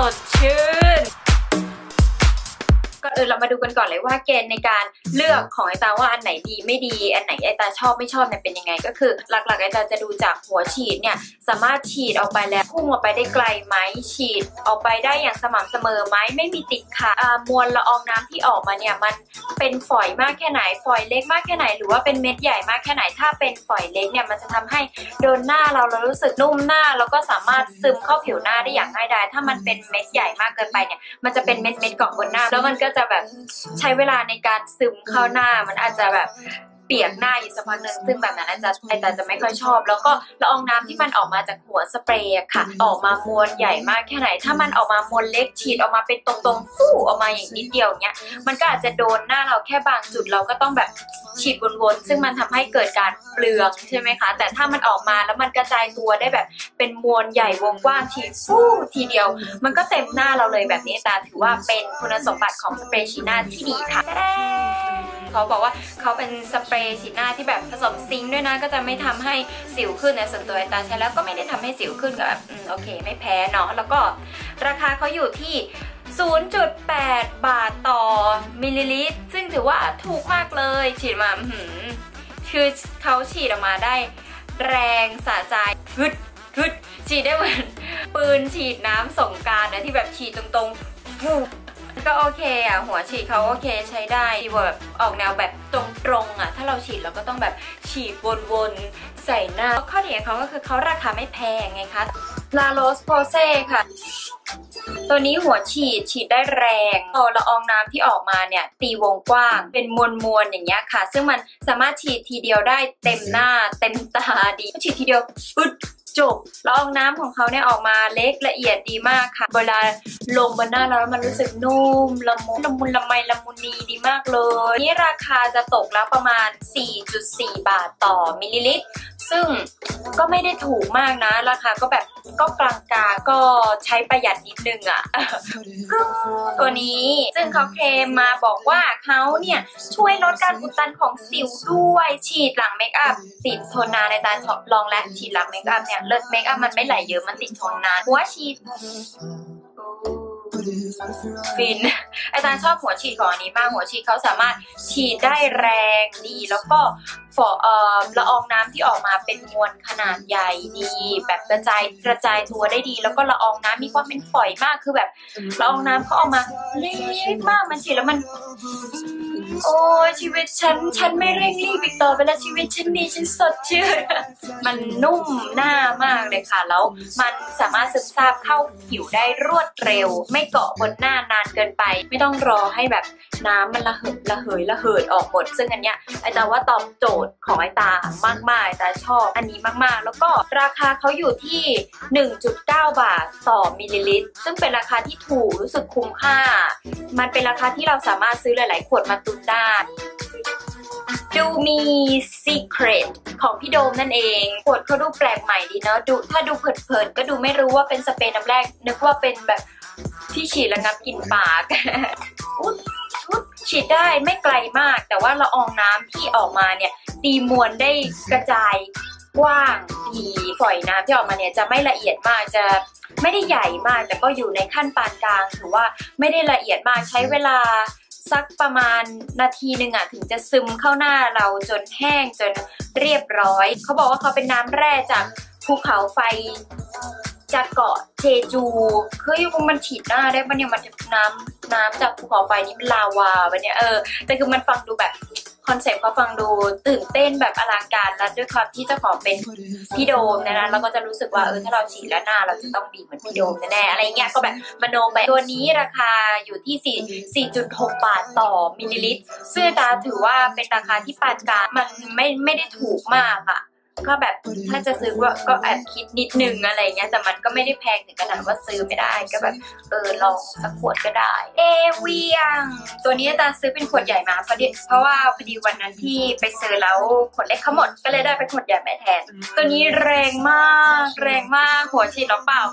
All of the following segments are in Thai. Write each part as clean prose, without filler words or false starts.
ดชื่นก่อนอื่นเรามาดูกันก่อนเลยว่าเกณฑ์ในการเลือกของไอตาว่าอันไหนดีไม่ดีอันไหนไอตาชอบไม่ชอบเนี่ยเป็นยังไงก็คือหลักๆไอตาจะดูจากหัวฉีดเนี่ยสามารถฉีดออกไปแล้วพุ่งออกไปได้ไกลไหมฉีดออกไปได้อย่างสม่ำเสมอไหมไม่มีติดขัดมวลละอองน้ำที่ออกมาเนี่ยมันเป็นฝอยมากแค่ไหนฝอยเล็กมากแค่ไหนหรือว่าเป็นเม็ดใหญ่มากแค่ไหนถ้าเป็นฝอยเล็กเนี่ยมันจะทำให้โดนหน้าเรารู้สึกนุ่มหน้าแล้วก็สามารถซึมเข้าผิวหน้าได้อย่างง่ายดายถ้ามันเป็นเม็ดใหญ่มากเกินไปเนี่ยมันจะเป็นเม็ดเกาะบนหน้าแล้วมันก็จะแบบใช้เวลาในการซึมเข้าหน้ามันอาจจะแบบเปียกหน้าอยู่สักพักหนึ่งซึ่งแบบนั้นไอตาจะไม่ค่อยชอบแล้วก็ละอองน้ำที่มันออกมาจากหัวสเปรย์ค่ะออกมามวลใหญ่มากแค่ไหนถ้ามันออกมามวลเล็กฉีดออกมาเป็นตรงๆฟู่ออกมาอย่างนิดเดียวเนี้ยมันก็อาจจะโดนหน้าเราแค่บางจุดเราก็ต้องแบบฉีดวนๆซึ่งมันทำให้เกิดการเปลืองใช่ไหมคะแต่ถ้ามันออกมาแล้วมันกระจายตัวได้แบบเป็นมวลใหญ่วงกว้างฉีดฟู่ทีเดียวมันก็เต็มหน้าเราเลยแบบนี้ตาถือว่าเป็นคุณสมบัติของสเปรย์ฉีดหน้าที่ดีค่ะเขาบอกว่าเขาเป็นสเปรย์ฉีดหน้าที่แบบผสมซิงค์ด้วยนะก็จะไม่ทำให้สิวขึ้นในส่วนตัวไอตาใช้แล้วก็ไม่ได้ทำให้สิวขึ้นก็แบบโอเคไม่แพ้เนาะแล้วก็ราคาเขาอยู่ที่ 0.8 บาทต่อมิลลิลิตรซึ่งถือว่าถูกมากเลยฉีดมาคือเขาฉีดออกมาได้แรงสะใจฟึดฉีดได้เหมือนปืนฉีดน้ำสงกรานต์นะที่แบบฉีดตรงๆก็โอเคอ่ะหัวฉีดเขาโอเคใช้ได้ดีกว่าแบบออกแนวแบบตรงๆอ่ะถ้าเราฉีดเราก็ต้องแบบฉีดวนๆใส่หน้าข้อดีของเขาก็คือเขาราคาไม่แพงไงคะลาโรสโพเซ่ค่ะตัวนี้หัวฉีดได้แรงพอละอองน้ำที่ออกมาเนี่ยตีวงกว้างเป็นมวลอย่างเงี้ยค่ะซึ่งมันสามารถฉีดทีเดียวได้เต็มหน้าเต็มตาดีฉีดทีเดียวจบละอองน้ำของเขาเนี่ยออกมาเล็กละเอียดดีมากค่ะเวลาลงบนหน้าเราแล้วมันรู้สึกนุ่มละมุนละไมละมุนนีดีมากเลยนี่ราคาจะตกแล้วประมาณ 4.4 บาทต่อมิลลิลิตรซึ่งก็ไม่ได้ถูกมากนะราคาก็แบบก็กลางๆก็ใช้ประหยัดนิดนึงอ่ะตัวนี้ซึ่งเขาเคลมมาบอกว่าเขาเนี่ยช่วยลดการอุดตันของสิวด้วยฉีดหลังเมคอัพติดทนนานในตาลองและฉีดหลังเมคอัพเนี่ยเลิศเมคอัพมันไม่ไหลเยอะมันติดทนนานหัวฉีดฟินอาจารย์ชอบหัวฉีดของอันนี้มากหัวฉีดเขาสามารถฉีดได้แรงดีแล้วก็ละอองน้ำที่ออกมาเป็นมวลขนาดใหญ่ดีแบบกระจายตัวได้ดีแล้วก็ละอองน้ำมีความเป็นฝอยมากคือแบบละอองน้ำเขาออกมาเล็กมากมันฉีดแล้วมันโอ้ยชีวิตฉันไม่เร่งรีบอีกต่อไปแล้วชีวิตฉันดีฉันสดชื่นมันนุ่มหน้ามากเลยค่ะแล้วมันสามารถซึมซาบเข้าผิวได้รวดเร็วไม่เกาะบนหน้านานเกินไปไม่ต้องรอให้แบบน้ำมันระเหยออกหมดซึ่งอันเนี้ยไอตาว่าตอบโจทย์ของไอตามากๆไอตาชอบอันนี้มากๆแล้วก็ราคาเขาอยู่ที่ 1.9 บาทต่อมิลลิลิตรซึ่งเป็นราคาที่ถูกรู้สึกคุ้มค่ามันเป็นราคาที่เราสามารถซื้อหลายๆขวดมาตุนได้ดูมีซีเครตของพี่โดมนั่นเองขวดเขาดูแปลกใหม่ดีเนาะถ้าดูเผินๆก็ดูไม่รู้ว่าเป็นสเปรย์น้ำแร่นึกว่าเป็นแบบที่ฉีดระงับกลิ่นปากฉีดได้ไม่ไกลมากแต่ว่าละอองน้ำที่ออกมาเนี่ยตีมวลได้กระจายกว้างดีฝอยน้ำที่ออกมาเนี่ยจะไม่ละเอียดมากจะไม่ได้ใหญ่มากแต่ก็อยู่ในขั้นปานกลางถือว่าไม่ได้ละเอียดมากใช้เวลาสักประมาณนาทีหนึ่งถึงจะซึมเข้าหน้าเราจนแห้งจนเรียบร้อยเขาบอกว่าเขาเป็นน้ำแร่จากภูเขาไฟจากเกาะเจจูคือมันฉีดหน้าได้ปะเนี่ยมันน้ำจากภูเขาไฟนี่เป็นลาวาปะเนี่ยแต่คือมันฟังดูแบบคอนเซ็ปต์เขาฟังดูตื่นเต้นแบบอลังการแล้วด้วยความที่เจ้าของเป็นพี่โดมนะเราก็จะรู้สึกว่าถ้าเราฉีดแล้วหน้าเราจะต้องดีเหมือนพี่โดมแน่ๆอะไรเงี้ยก็แบบมโนไปตัวนี้ราคาอยู่ที่ 4.6 บาทต่อมิลลิลิตรซึ่งตาถือว่าเป็นราคาที่ปานกลางมันไม่ได้ถูกมากอะก็แบบถ้าจะซื้อก็แอบคิดนิดนึงอะไรเงี้ยแต่มันก็ไม่ได้แพงถึงขนาดว่าซื้อไม่ได้ก็แบบลองสักขวดก็ได้เวียงตัวนี้ตาซื้อเป็นขวดใหญ่มาเพราะว่าพอดีวันนั้นที่ไปซื้อแล้วขวดเล็กเขาหมดก็เลยได้เป็นขวดใหญ่มาแทนตัวนี้แรงมากหัวฉีดหรือเปล่า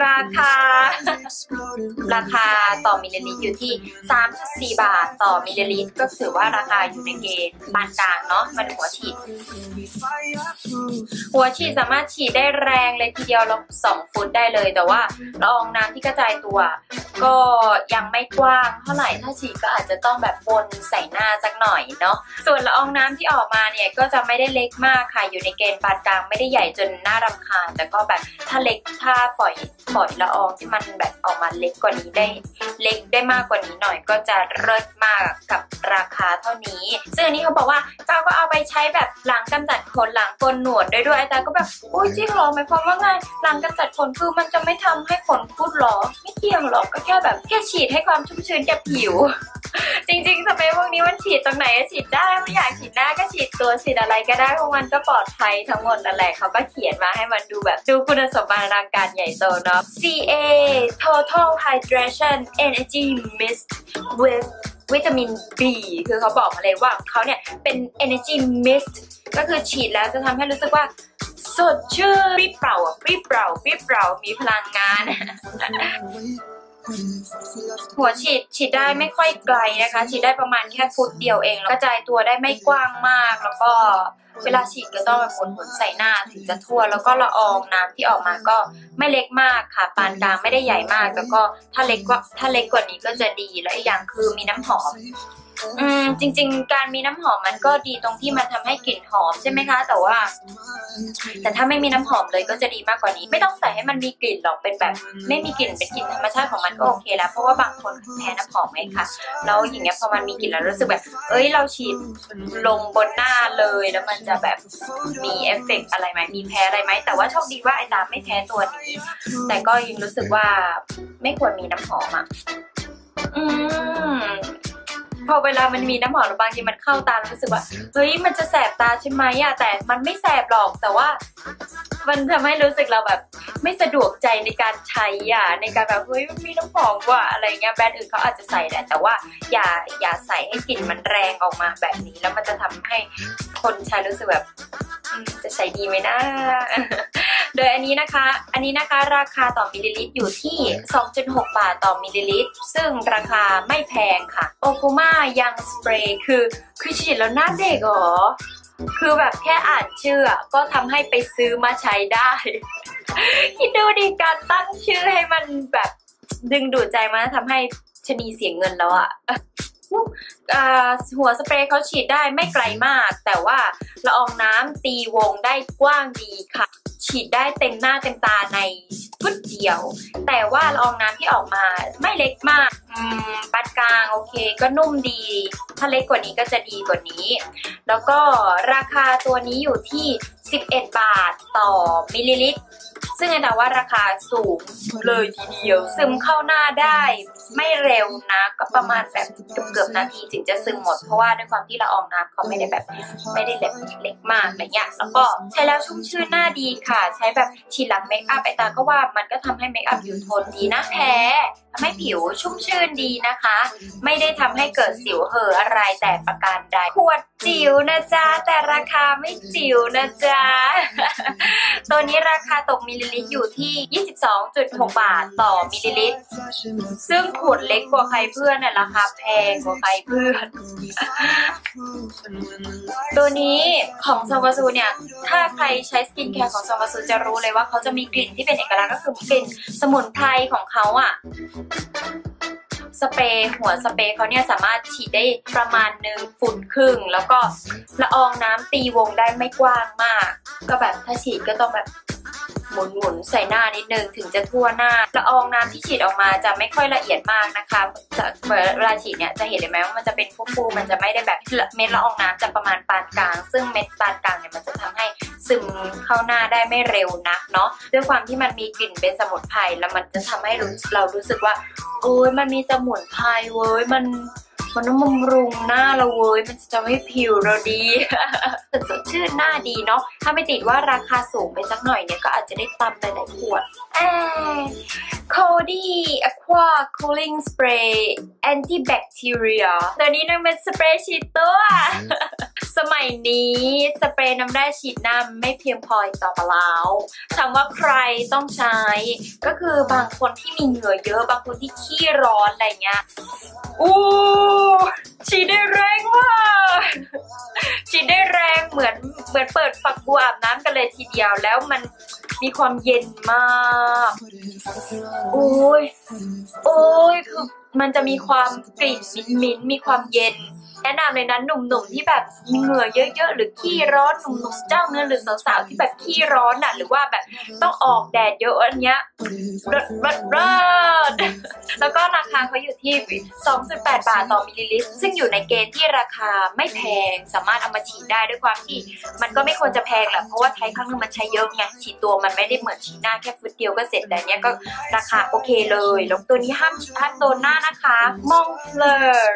ราคาต่อมิลลิลิตรอยู่ที่ 3.4 บาทต่อมิลลิลิตรก็ถือว่าราคาอยู่ในเกณฑ์ปานกลางเนาะมันหัวฉีดหัวฉีดสามารถฉีดได้แรงเลยทีเดียวแล้ว2 ฟุตได้เลยแต่ว่าละอองน้ำที่กระจายตัวก็ยังไม่กว้างเท่าไหร่ถ้าฉีดก็อาจจะต้องแบบวนใส่หน้าสักหน่อยเนาะส่วนละอองน้ำที่ออกมาเนี่ยก็จะไม่ได้เล็กมากค่ะอยู่ในเกณฑ์ปานกลางไม่ได้ใหญ่จนน่ารำคาญแต่ก็แบบถ้าเล็กถ้าฝอยละอองที่มันแบบออกมาเล็กกว่านี้ได้มากกว่านี้หน่อยก็จะเลิศมากกับราคาเท่านี้ซึ่งอันนี้เขาบอกว่าก้าวก็เอาไปใช้แบบล้างกำจัดขนล้างโกนหนวดด้วยแต่ก็แบบอุ้ยจริงหรอหมายความว่าไงล้างกำจัดขนคือมันจะไม่ทำให้ขนพุดหรอไม่เกี่ยวหรอกก็แค่ฉีดให้ความชุ่มชื้นแก่ผิวจริงๆสเปรย์พวกนี้มันฉีดตรงไหนก็ฉีดได้ไม่อยากฉีดหน้าก็ฉีดตัวฉีดอะไรก็ได้เพราะมันก็ปลอดภัยทั้งหมดนั่นแหละเขาก็เขียนมาให้มันดูแบบดูคุณสมบัติทางการใหญ่โตเนาะ CA Total Hydration Energy Mist with วิตามิน B คือเขาบอกมาเลยว่าเขาเนี่ยเป็น Energy Mist ก็คือฉีดแล้วจะทำให้รู้สึกว่าสดชื่นปรี้เปร่ามีพลังงาน หัวฉีดได้ไม่ค่อยไกลนะคะฉีดได้ประมาณแค่ฟุตเดียวเองแล้วกระจายตัวได้ไม่กว้างมากแล้วก็เวลาฉีดก็ต้องแบบหมุนใส่หน้าถึงจะทั่วแล้วก็ละอองน้ำที่ออกมาก็ไม่เล็กมากค่ะปานกลางไม่ได้ใหญ่มากแล้วก็ถ้าเล็กกว่านี้ก็จะดีและอีกอย่างคือมีน้ำหอมจริงๆการมีน้ำหอมมันก็ดีตรงที่มันทำให้กลิ่นหอมใช่ไหมคะแต่ถ้าไม่มีน้ำหอมเลยก็จะดีมากกว่านี้ไม่ต้องใส่ให้มันมีกลิ่นหรอกเป็นแบบไม่มีกลิ่นเป็นกลิ่นธรรมชาติของมันก็โอเคแล้วเพราะว่าบางคนแพ้น้ำหอมไหมคะแล้วอย่างเงี้ยพอมันมีกลิ่นแล้วรู้สึกแบบเราฉีดลงบนหน้าเลยแล้วมันจะแบบมีเอฟเฟกต์อะไรไหมมีแพ้อะไรไหมแต่ว่าโชคดีว่าไอ้ตาไม่แพ้ตัวนี้แต่ก็ยังรู้สึกว่าไม่ควรมีน้ำหอมอ่ะพอเวลามันมีน้ำหอมบางทีมันเข้าตารู้สึกว่ามันจะแสบตาใช่ไหมอะแต่มันไม่แสบหรอกแต่ว่ามันทำให้รู้สึกเราแบบไม่สะดวกใจในการใช้ในการแบบมันมีน้ำหอมกว่าอะไรเงี้ยแบรนด์อื่นเขาอาจจะใส่แหละแต่ว่าอย่าใส่ให้กลิ่นมันแรงออกมาแบบนี้แล้วมันจะทำให้คนใช้รู้สึกแบบจะใช้ดีไหมนะโดยอันนี้นะคะราคาต่อมิลลิลิตรอยู่ที่ 2.6 บาทต่อมิลลิลิตรซึ่งราคาไม่แพงค่ะโอคูมายังสเปรย์คือฉีดแล้วหน้าเด็กเหรอคือแบบแค่อ่านชื่อก็ทำให้ไปซื้อมาใช้ได้ คิดดูดิการตั้งชื่อให้มันแบบดึงดูดใจมันทำให้ชนีเสียเงินแล้วหัวสเปรย์เขาฉีดได้ไม่ไกลมากแต่ว่าละอองน้ำตีวงได้กว้างดีค่ะฉีดได้เต็มหน้าเต็มตาในฟุตเดียวแต่ว่าละอองน้ำที่ออกมาไม่เล็กมากปานกลางโอเคก็นุ่มดีถ้าเล็กกว่านี้ก็จะดีกว่านี้แล้วก็ราคาตัวนี้อยู่ที่11 บาทต่อมิลลิลิตรซึ่งอันว่าราคาสูงเลยทีเดียวซึมเข้าหน้าได้ไม่เร็วนะก็ประมาณแบบเกือบนาทีถึงจะซึมหมดเพราะว่าด้วยความที่ละอองน้ำเขาไม่ได้แบบเล็กมากอะไรเงี้ยแล้วก็ใช้แล้วชุ่มชื่นหน้าดีค่ะใช้แบบฉีดหลังเมคอัพไอตาก็ว่ามันก็ทำให้เมคอัพผิวโทนดีนะแพ้ทำให้ผิวชุ่มชื่นดีนะคะไม่ได้ทำให้เกิดสิวเห่ออะไรแต่ประการใดขวดจิ๋วนะจ๊ะแต่ราคาไม่จิ๋วนะจ๊ะ ตัวนี้ราคาตกมิลลิลิตรอยู่ที่ 22.6 บาทต่อมิลลิลิตรซึ่งขวดเล็กกว่าใครเพื่อนน่ะราคาแพงกว่าใครเพื่อน ตัวนี้ของซาวาซูเนี่ยถ้าใครใช้สกินแคร์ของซาวาซูจะรู้เลยว่าเขาจะมีกลิ่นที่เป็นเอกลักษณ์ก็คือกลิ่นสมุนไพรของเขาสเปรย์หัวสเปรย์เขาเนี่ยสามารถฉีดได้ประมาณ1 ฟุตครึ่งแล้วก็ละอองน้ำตีวงได้ไม่กว้างมากก็แบบถ้าฉีดก็ต้องแบบหมุนใส่หน้านิดนึงถึงจะทั่วหน้าละอองน้ำที่ฉีดออกมาจะไม่ค่อยละเอียดมากนะคะเวลาฉีดเนี่ยจะเห็นเลยไหมว่ามันจะเป็นฟูๆมันจะไม่ได้แบบเม็ดละอองน้ำจะประมาณปานกลางซึ่งเม็ดปานกลางเนี่ยมันจะทำให้ซึมเข้าหน้าได้ไม่เร็วนักเนาะด้วยความที่มันมีกลิ่นเป็นสมุนไพรแล้วมันจะทำให้เรารู้สึกว่ามันมีสมุนไพรมันต้องบำรุงหน้าเรามันจะทำให้ผิวเราดีสดชื่นหน้าดีเนาะถ้าไม่ติดว่าราคาสูงไปสักหน่อยเนี่ยก็อาจจะได้ตำหลายๆขวดCoty Aqua Cooling Spray Antibacterial ตัวนี้นั่นเป็นสเปรย์ฉีดตัวสมัยนี้สเปรย์น้ำแร่ฉีดหน้าไม่เพียงพอต่อไปแล้วถามว่าใครต้องใช้ก็คือบางคนที่มีเหงื่อเยอะบางคนที่ขี้ร้อนอะไรเงี้ยฉีดได้แรงมากฉีดได้แรงเหมือนเปิดฝักบัวอาบน้ำกันเลยทีเดียวแล้วมันมีความเย็นมากโอ้ยคือมันจะมีความกลิ่นมิ้นมีความเย็นแนะนำเลยนะหนุ่มๆที่แบบมีเหงื่อเยอะๆหรือขี้ร้อนหนุ่มๆเจ้าเนื้อหรือสาวๆที่แบบขี้ร้อนน่ะหรือว่าแบบต้องออกแดดเยอะอันเนี้ยเลิศแล้วก็ราคาเขาอยู่ที่ 2.8 บาทต่อมิลลิลิตรซึ่งอยู่ในเกณฑ์ที่ราคาไม่แพงสามารถเอามาฉีดได้ด้วยความที่มันก็ไม่ควรจะแพงแหละเพราะว่าใช้ครั้งนึงมันใช้เยอะไงฉีดตัวมันไม่ได้เหมือนฉีดหน้าแค่ฟุตเดียวก็เสร็จแต่เนี้ยก็ราคาโอเคเลยแล้วตัวนี้ห้ามโดนหน้านะคะมองเฟลอร์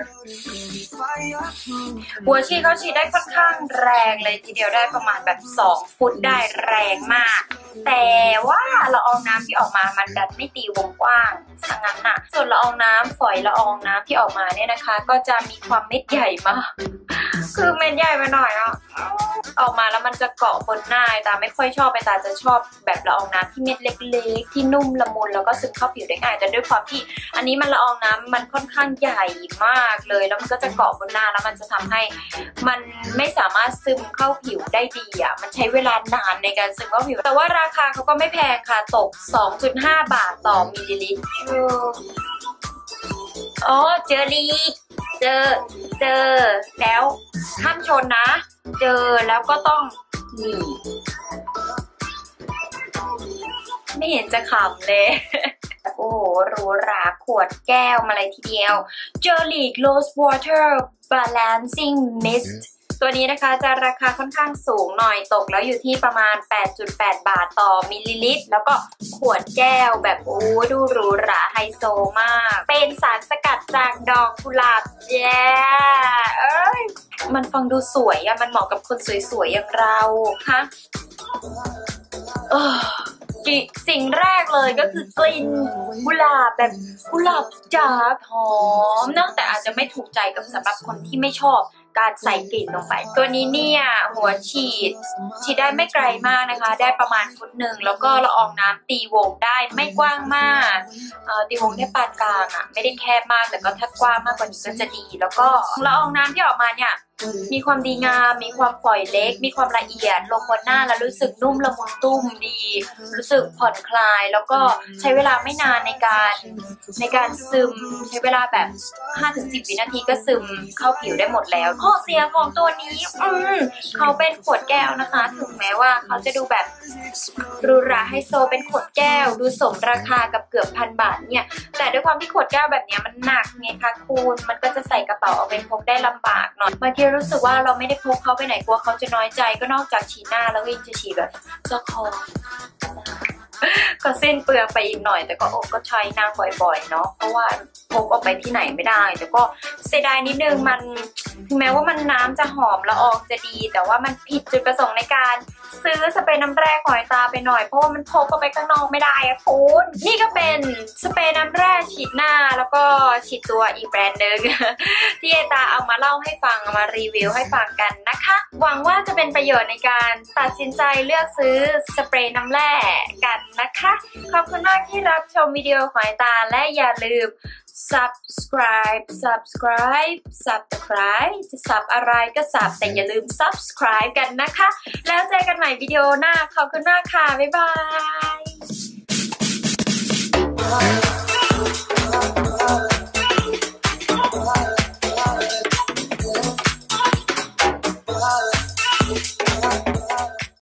หัวฉีดเขาฉีดได้ค่อนข้างแรงเลยทีเดียวได้ประมาณแบบ2 ฟุตได้แรงมากแต่ว่าละอองน้ำที่ออกมามันแบบไม่ตีวงกว้างสังงั้นน่ะส่วนละอองน้ำฝอยละอองน้ำที่ออกมาเนี่ยนะคะก็จะมีความเม็ดใหญ่มากคือเม็ดใหญ่มาหน่อยอ่ะออกมาแล้วมันจะเกาะบนหน้าตาไม่ค่อยชอบตาจะชอบแบบละอองน้ำที่เม็ดเล็กๆที่นุ่มละมุนแล้วก็ซึมเข้าผิวได้ง่ายแต่ด้วยความที่อันนี้มันละอองน้ำมันค่อนข้างใหญ่มากเลยแล้วมันก็จะเกาะบนหน้าแล้วมันจะทำให้มันไม่สามารถซึมเข้าผิวได้ดีอ่ะมันใช้เวลานานในการซึมเข้าผิวแต่ว่าราคาเขาก็ไม่แพงค่ะตก 2.5 บาทต่อมิลลิลิตรอ๋อเจอแล้วห้ามชนนะเจอแล้วก็ต้องนี่ไม่เห็นจะขำเลยโอ้โหหรูหราขวดแก้วมาเลยทีเดียว Jolic Rose Water Balancing Mist ตัวนี้นะคะจะราคาค่อนข้างสูงหน่อยตกแล้วอยู่ที่ประมาณ 8.8 บาทต่อมิลลิลิตรแล้วก็ขวดแก้วแบบโอ้ดูหรูหราไฮโซมากเป็นสารสกัดจากดอกกุหลาบมันฟังดูสวยอะมันเหมาะกับคนสวยๆอย่างเราฮะสิ่งแรกเลยก็คือกลิ่นกุหลาบแบบกุหลาบจ๋าหอมนะแต่อาจจะไม่ถูกใจกับสำหรับคนที่ไม่ชอบการใส่กลิ่นลงไปตัวนี้เนี่ยหัวฉีดได้ไม่ไกลมากนะคะได้ประมาณ1 ฟุตแล้วก็ละอองน้ำตีวงได้ไม่กว้างมากตีวงได้ปานกลางอ่ะไม่ได้แคบมากแต่ก็ถ้ากว้างมากกว่านี้ก็จะดีแล้วก็ละอองน้ำที่ออกมาเนี่ยมีความดีงามมีความฝอยเล็กมีความละเอียดลงบนหน้าแล้วรู้สึกนุ่มละมุนตุ้มดีรู้สึกผ่อนคลายแล้วก็ใช้เวลาไม่นานในการซึมใช้เวลาแบบ 5-10 วินาทีก็ซึมเข้าผิวได้หมดแล้วข้อเสียของตัวนี้เขาเป็นขวดแก้วนะคะถึงแม้ว่าเขาจะดูแบบหรูหราไฮโซเป็นขวดแก้วดูสมราคากับเกือบ1,000 บาทเนี่ยแต่ด้วยความที่ขวดแก้วแบบนี้มันหนักไงคะคุณมันก็จะใส่กระเป๋าเอาไปพกได้ลำบากหน่อยบางทีรู้สึกว่าเราไม่ได้พกเขาไปไหนกลัวเขาจะน้อยใจก็นอกจากฉีดหน้าแล้วก็ยังจะฉีดแบบเจ้าคอก็สิ้นเปลืองไปอีกหน่อยแต่ก็ใช้นางบ่อยๆเนาะเพราะว่าพกออกไปที่ไหนไม่ได้แต่ก็เสียดายนิดนึงมันถึงแม้ว่ามันน้ำจะหอมละอองจะดีแต่ว่ามันผิดจุดประสงค์ในการซื้อสเปรย์น้ำแร่ของไอตาไปหน่อยเพราะว่ามันพกออกไปข้างนอกไม่ได้อะคุณนี่ก็เป็นสเปรย์น้ำแร่ฉีดหน้าแล้วก็ฉีดตัวอีกแบรนด์หนึ่งที่ไอตาเอามาเล่าให้ฟังมารีวิวให้ฟังกันนะคะหวังว่าจะเป็นประโยชน์ในการตัดสินใจเลือกซื้อสเปรย์น้ำแร่กันนะคะขอบคุณมากที่รับชมวิดีโอของไอตาและอย่าลืมsubscribe จะสับอะไรก็สับแต่อย่าลืม subscribe กันนะคะแล้วเจอกันใหม่วิดีโอหน้าขอบคุณมากค่ะบ๊ายบาย